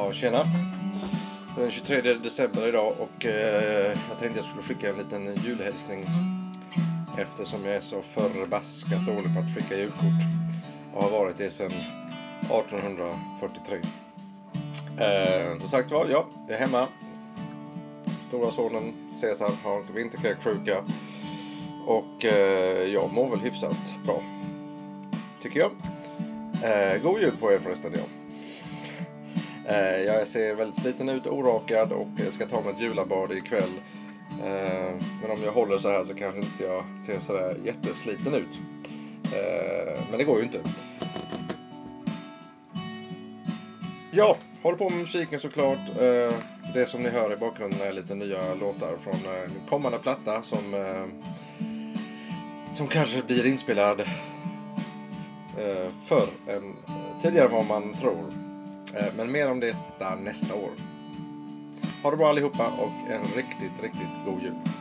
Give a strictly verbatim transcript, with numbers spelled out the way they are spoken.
Ja, tjena. Det är den tjugotredje december idag och eh, jag tänkte jag skulle skicka en liten julhälsning eftersom jag är så förbaskat dålig på att skicka julkort och har varit det sedan arton fyrtiotre. Eh, som sagt var, ja, jag är hemma. Stora sonen Cesar har vinterkräksjuka och eh, jag mår väl hyfsat bra, tycker jag. Eh, god jul på er förresten, ja. Eh, jag ser väldigt sliten ut, orakad och ska ta mig ett julabad ikväll. Eh, men om jag håller så här så kanske inte jag ser så där jättesliten ut. Eh, men det går ju inte. Ja, håller på med musiken såklart. Eh, det som ni hör i bakgrunden är lite nya låtar från en kommande platta som, eh, som kanske blir inspelad eh, för en tidigare vad man tror. Men mer om detta nästa år. Ha det bra allihopa och en riktigt, riktigt god jul.